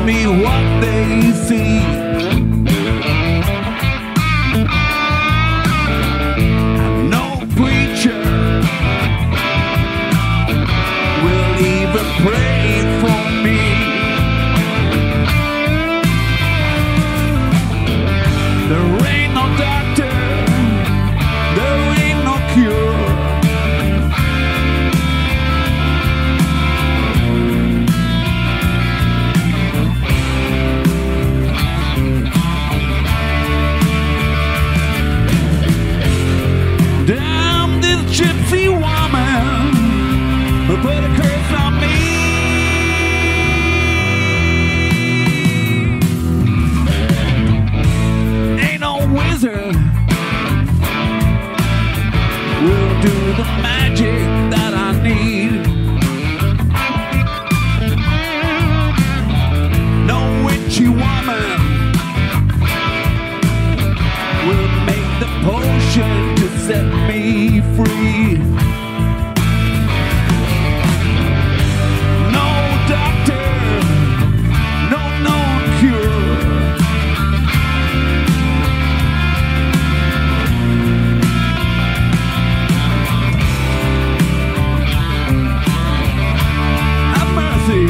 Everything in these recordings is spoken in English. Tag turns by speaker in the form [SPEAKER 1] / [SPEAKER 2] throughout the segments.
[SPEAKER 1] me what they see. And no preacher will even pray for me. There ain't no doctor, there ain't no cure. Damn this gypsy woman who put a curse on me. Ain't no wizard will do the magic that I need. No witchy woman will make the potion to set me free. No doctor, no known cure. Have mercy.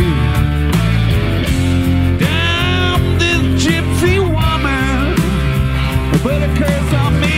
[SPEAKER 1] Damn this gypsy woman, put a curse on me.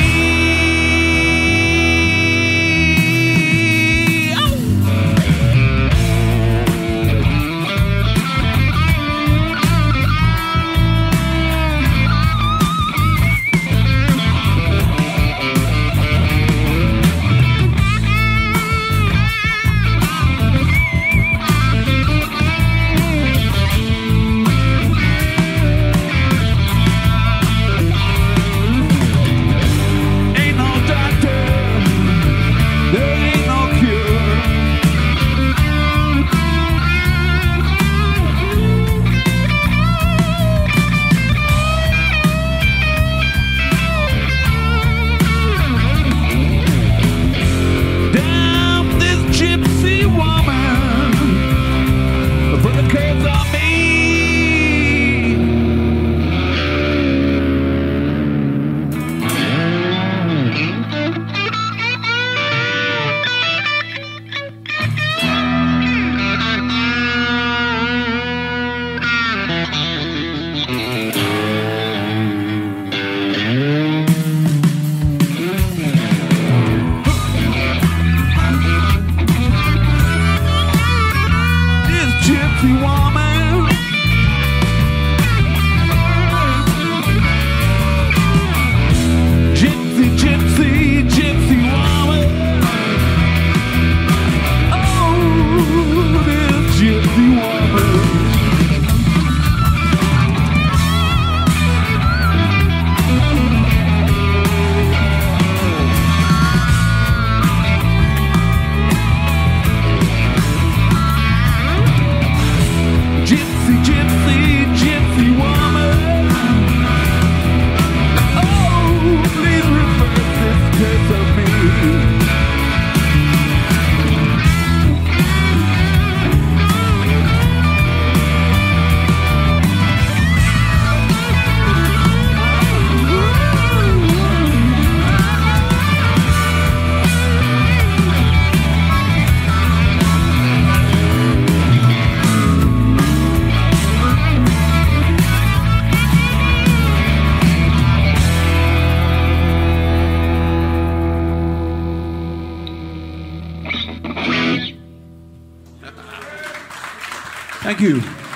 [SPEAKER 1] Gypsy woman, gypsy, gypsy, gypsy woman. Oh, this gypsy woman. Gypsy, gypsy, gypsy woman. Oh, please reverse this curse of me. Thank you.